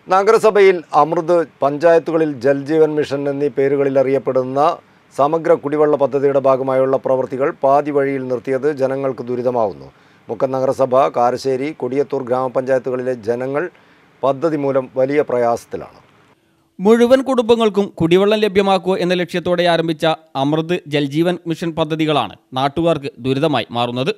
നഗരസഭയിൽ അമൃത്, പഞ്ചായത്തുകളിൽ ജൽജീവൻ മിഷൻ എന്നീ പേരുകളിൽ അറിയപ്പെടുന്ന സമഗ്ര കുടിവെള്ള പദ്ധതിയുടെ ഭാഗമായുള്ള പ്രവൃത്തികൾ പാതി വഴിയിൽ നിർത്തിയത് ജനങ്ങൾക്ക് ദുരിതമാവുന്നു. മുക്കം നഗരസഭ, കാരശ്ശേരി, കൊടിയത്തൂർ ഗ്രാമപഞ്ചായത്തുകളിലെ ജനങ്ങൾ പദ്ധതി മൂലം വലിയ പ്രയാസത്തിലാണ്. മുഴുവൻ കുടുംബങ്ങൾക്കും കുടിവെള്ളം ലഭ്യമാക്കുക എന്ന ലക്ഷ്യത്തോടെ ആരംഭിച്ച അമൃത്, ജൽജീവൻ മിഷൻ പദ്ധതികളാണ് നാട്ടുകാർക്ക് ദുരിതമായി മാറുന്നത്.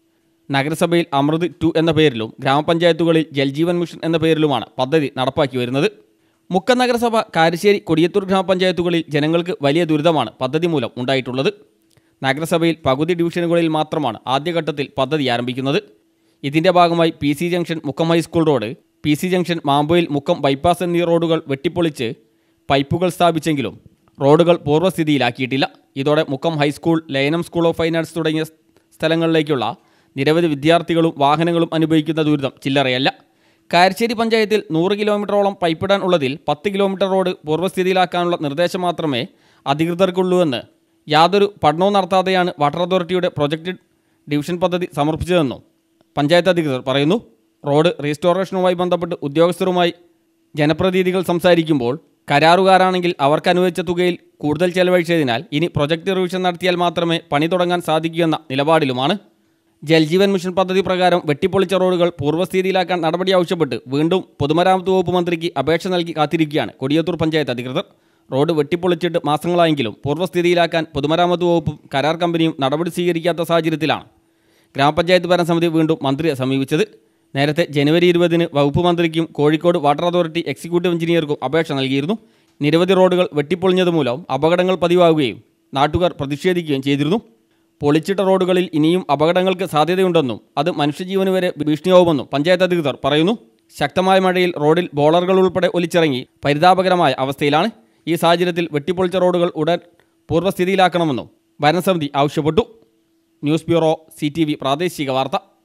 നഗരസഭയിൽ അമൃത് 2 എന്ന പേരിലും ഗ്രാമപഞ്ചായത്തുകളിൽ ജൽജീവൻ മിഷൻ എന്ന പേരിലുമാണ് പദ്ധതി നടപ്പാക്കി വരുന്നത്. മുക്കം നഗരസഭ, കാരശ്ശേരി, കൊടിയത്തൂർ ഗ്രാമപഞ്ചായത്തുകളിൽ ജനങ്ങൾക്ക് വലിയ ദുരിതമാണ് പദ്ധതി മൂലം ഉണ്ടായിട്ടുള്ളത്. നഗരസഭയിൽ പകുതി ഡിവിഷനുകളിൽ മാത്രമാണ് ആദ്യഘട്ടത്തിൽ പദ്ധതി ആരംഭിക്കുന്നത്. ഇതിൻ്റെ ഭാഗമായി PC junction, Mukkam high school road, PC junction, Mampoyil, Mukkam bypass എന്നീ റോഡുകൾ വെട്ടിപ്പൊളിച്ച് പൈപ്പുകൾ സ്ഥാപിച്ചെങ്കിലും റോഡുകൾ പൂർവ്വസ്ഥിതിയിലാക്കിയിട്ടില്ല. ഇതോടെ Mukkam high school, Layanam school of fine arts തുടങ്ങിയ സ്ഥലങ്ങളിലേക്കുള്ള നിരവധി വിദ്യാർത്ഥികളും വാഹനങ്ങളും അനുഭവിക്കുന്ന ദുരിതം ചില്ലറയല്ല. കാരശ്ശേരി പഞ്ചായത്തിൽ 100 കിലോമീറ്ററോളം പൈപ്പിടാൻ ഉള്ളതിൽ 10 കിലോമീറ്റർ റോഡ് പൂർവ്വസ്ഥിതിയിലാക്കാനുള്ള നിർദ്ദേശം മാത്രമേ അധികൃതർക്കുള്ളൂവെന്ന് യാതൊരു പഠനവും നടത്താതെയാണ് വാട്ടർ അതോറിറ്റിയുടെ പ്രൊജക്റ്റ് ഡിവിഷൻ പദ്ധതി സമർപ്പിച്ചതെന്നും പഞ്ചായത്ത് അധികൃതർ പറയുന്നു. റോഡ് റീസ്റ്റോറേഷനുമായി ബന്ധപ്പെട്ട് ഉദ്യോഗസ്ഥരുമായി ജനപ്രതിനിധികൾ സംസാരിക്കുമ്പോൾ കരാറുകാരാണെങ്കിൽ അവർക്ക് അനുവദിച്ച തുകയിൽ കൂടുതൽ ചെലവഴിച്ചതിനാൽ ഇനി പ്രൊജക്റ്റ് റിവിഷൻ നടത്തിയാൽ മാത്രമേ പണി തുടങ്ങാൻ സാധിക്കൂ എന്ന നിലപാടിലുമാണ്. ജൽജീവൻ മിഷൻ പദ്ധതി പ്രകാരം വെട്ടിപ്പൊളിച്ച റോഡുകൾ പൂർവ്വസ്ഥിതിയിലാക്കാൻ നടപടി ആവശ്യപ്പെട്ട് വീണ്ടും പൊതുമരാമത്ത് വകുപ്പ് മന്ത്രിക്ക് അപേക്ഷ നൽകി കാത്തിരിക്കുകയാണ് കൊടിയത്തൂർ പഞ്ചായത്ത് അധികൃതർ. റോഡ് വെട്ടിപ്പൊളിച്ചിട്ട് മാസങ്ങളായെങ്കിലും പൂർവ്വസ്ഥിതിയിലാക്കാൻ പൊതുമരാമത്ത് വകുപ്പും കരാർ കമ്പനിയും നടപടി സ്വീകരിക്കാത്ത സാഹചര്യത്തിലാണ് ഗ്രാമപഞ്ചായത്ത് ഭരണസമിതി വീണ്ടും മന്ത്രിയെ സമീപിച്ചത്. നേരത്തെ ജനുവരി 20-ന് വകുപ്പ് മന്ത്രിക്കും കോഴിക്കോട് വാട്ടർ അതോറിറ്റി എക്സിക്യൂട്ടീവ് എഞ്ചിനീയർക്കും അപേക്ഷ നൽകിയിരുന്നു. നിരവധി റോഡുകൾ വെട്ടിപ്പൊളിഞ്ഞത് മൂലം അപകടങ്ങൾ പതിവാകുകയും നാട്ടുകാർ പ്രതിഷേധിക്കുകയും ചെയ്തിരുന്നു. പൊളിച്ചിട്ട റോഡുകളിൽ ഇനിയും അപകടങ്ങൾക്ക് സാധ്യതയുണ്ടെന്നും അത് മനുഷ്യജീവന് വരെ ഭീഷണിയാവുമെന്നും പഞ്ചായത്ത് അധികൃതർ പറയുന്നു. ശക്തമായ മഴയിൽ റോഡിൽ ബോളറുകൾ ഉൾപ്പെടെ ഒലിച്ചിറങ്ങി പരിതാപകരമായ അവസ്ഥയിലാണ്. ഈ സാഹചര്യത്തിൽ വെട്ടിപ്പൊളിച്ച റോഡുകൾ ഉടൻ പൂർവ്വസ്ഥിതിയിലാക്കണമെന്നും ഭരണസമിതി ആവശ്യപ്പെട്ടു. ന്യൂസ് ബ്യൂറോ, CTV പ്രാദേശിക വാർത്ത.